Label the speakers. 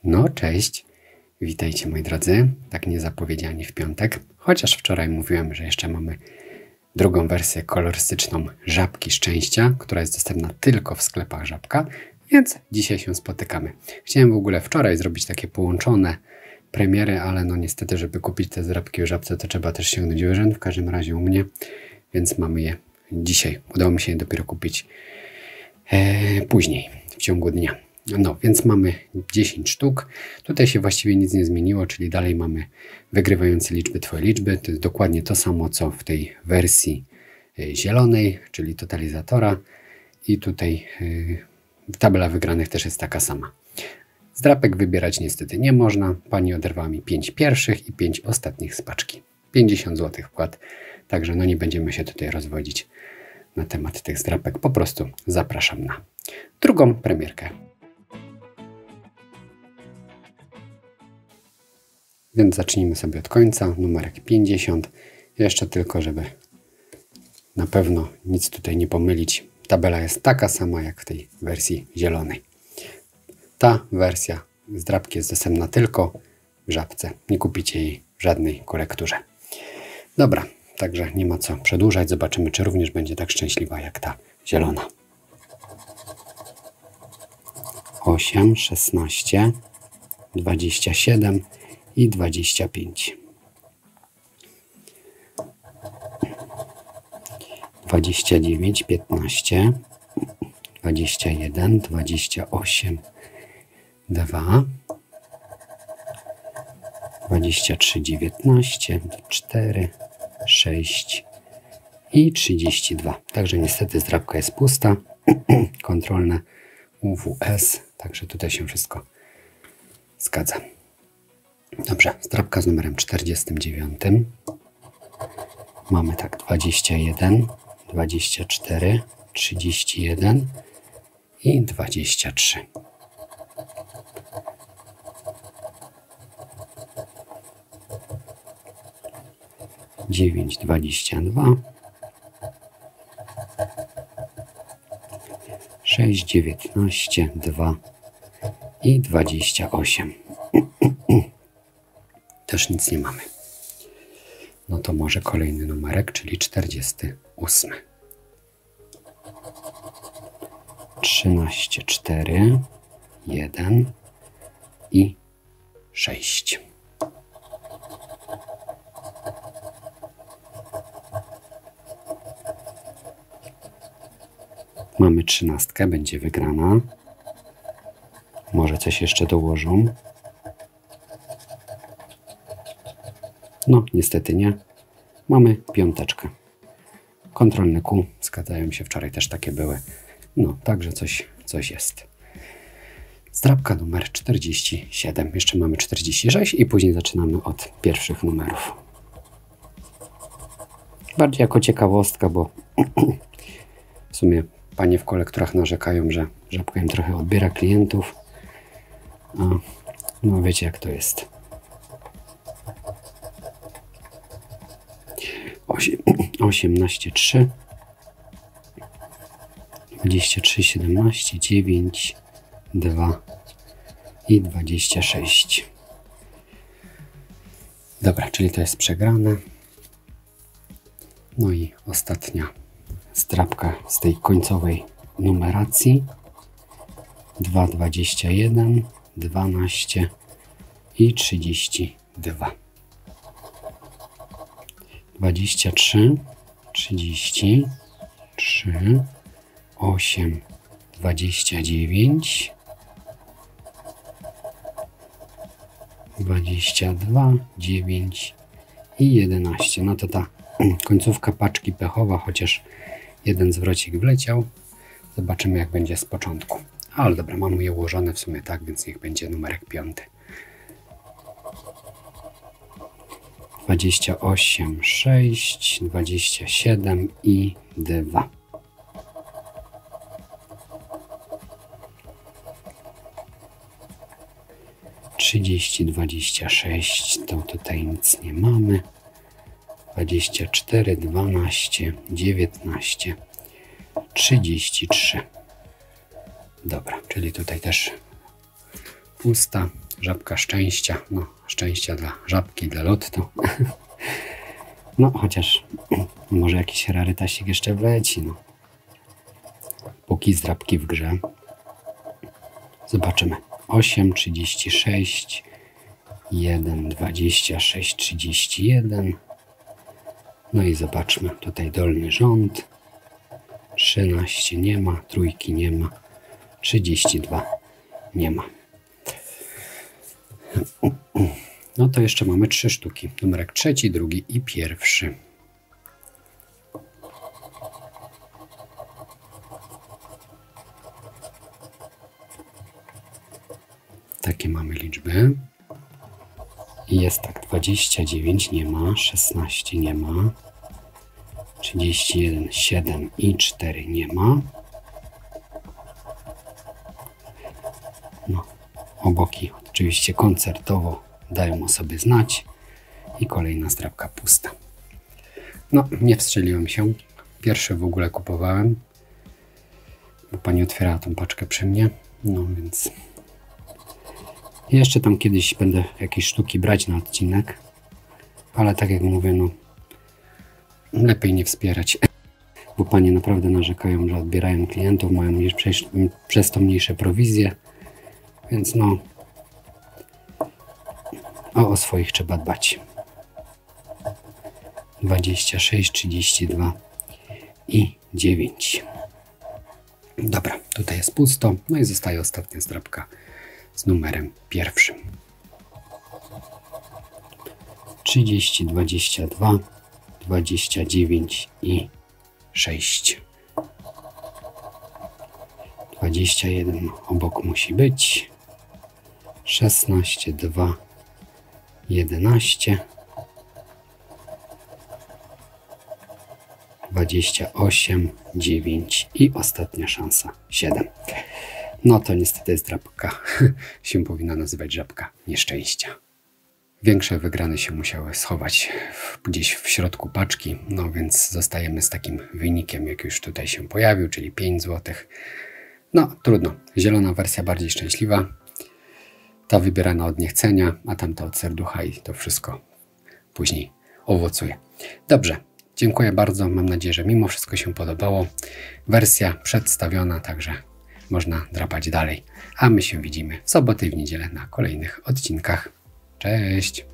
Speaker 1: No, cześć. Witajcie moi drodzy, tak niezapowiedziani w piątek. Chociaż wczoraj mówiłem, że jeszcze mamy drugą wersję kolorystyczną Żabki Szczęścia, która jest dostępna tylko w sklepach Żabka, więc dzisiaj się spotykamy. Chciałem w ogóle wczoraj zrobić takie połączone premiery, ale no niestety, żeby kupić te zrabki w Żabce, to trzeba też sięgnąć wyżyn, w każdym razie u mnie, więc mamy je dzisiaj. Udało mi się je dopiero kupić później, w ciągu dnia. No, więc mamy 10 sztuk. Tutaj się właściwie nic nie zmieniło, czyli dalej mamy wygrywające liczby Twoje liczby. To jest dokładnie to samo, co w tej wersji zielonej, czyli totalizatora. I tutaj tabela wygranych też jest taka sama. Zdrapek wybierać niestety nie można. Pani oderwała mi 5 pierwszych i 5 ostatnich z paczki. 50 zł wkład. Także no nie będziemy się tutaj rozwodzić na temat tych zdrapek. Po prostu zapraszam na drugą premierkę. Więc zacznijmy sobie od końca, numerek 50. Jeszcze tylko, żeby na pewno nic tutaj nie pomylić. Tabela jest taka sama jak w tej wersji zielonej. Ta wersja zdrabki jest dostępna tylko w Żabce. Nie kupicie jej w żadnej kolekturze. Dobra, także nie ma co przedłużać. Zobaczymy, czy również będzie tak szczęśliwa jak ta zielona. 8, 16, 27 i 25. 29, 15, 21, 28, 2, 23, 19, 4, 6 i 32. Także niestety zdrabka jest pusta. Kontrolne UWS, także tutaj się wszystko zgadza. Dobrze, zdrabka z numerem 49. Mamy tak 21, 24, 31 i 23. Dziewięć, 22, 6, 19, 2 i 28. Też nic nie mamy. No to może kolejny numerek, czyli 48. 13, 4, 1 i 6. Mamy 13, będzie wygrana. Może coś jeszcze dołożą. No, niestety nie. Mamy 5. Kontrolne Q. Zgadzają się, wczoraj też takie były. No, także coś jest. Zdrabka numer 47. Jeszcze mamy 46 i później zaczynamy od pierwszych numerów. Bardziej jako ciekawostka, bo w sumie panie w kolektorach narzekają, że Żabka im trochę odbiera klientów. No wiecie jak to jest. 18, 3, 23, 17, 9, 2 i 26. Dobra, czyli to jest przegrane. No i ostatnia zdrabka z tej końcowej numeracji. 2, 21, 12 i 32. 23, 30, 3, 8, 29, 22, 9 i 11. No to ta końcówka paczki pechowa, chociaż jeden zwrocik wleciał. Zobaczymy jak będzie z początku. Ale dobra, mamy je ułożone w sumie tak, więc niech będzie numerek 5. 28, 6, 27 i 2. 30, 26, to tutaj nic nie mamy. 24, 12, 19, 33. Dobra, czyli tutaj też pusta. Żabka szczęścia. No, szczęścia dla żabki, dla lotto. No, chociaż może jakiś rarytasik jeszcze wleci. No. Póki zdrabki w grze. Zobaczymy. 8, 36, 1, 26, 31. No i zobaczmy. Tutaj dolny rząd. 13 nie ma, trójki nie ma, 32 nie ma. No to jeszcze mamy 3 sztuki. Numerek trzeci, drugi i pierwszy. Takie mamy liczby. I jest tak, 29 nie ma, 16 nie ma, 31, 7 i 4 nie ma. No, oboki oczywiście koncertowo dają o sobie znać. I kolejna zdrabka pusta. No, nie wstrzeliłem się. Pierwszy w ogóle kupowałem, bo pani otwierała tą paczkę przy mnie. No więc jeszcze tam kiedyś będę jakieś sztuki brać na odcinek. Ale tak jak mówię, no lepiej nie wspierać. Bo panie naprawdę narzekają, że odbierają klientów, mają przez to mniejsze prowizje. Więc no o swoich trzeba dbać. 26, 32 i 9. Dobra, tutaj jest pusto. No i zostaje ostatnia zdrabka z numerem pierwszym. 30, 22, 29 i 6. 21 obok musi być. 16, 2, 11. 28, 9 i ostatnia szansa 7. No to niestety zdrabka się powinna nazywać żabka nieszczęścia. Większe wygrane się musiały schować gdzieś w środku paczki, no więc zostajemy z takim wynikiem, jak już tutaj się pojawił, czyli 5 zł. No trudno, zielona wersja bardziej szczęśliwa, ta wybierana od niechcenia, a tamta od serducha i to wszystko później owocuje. Dobrze, dziękuję bardzo, mam nadzieję, że mimo wszystko się podobało. Wersja przedstawiona, także można drapać dalej, a my się widzimy w sobotę i w niedzielę na kolejnych odcinkach. Cześć!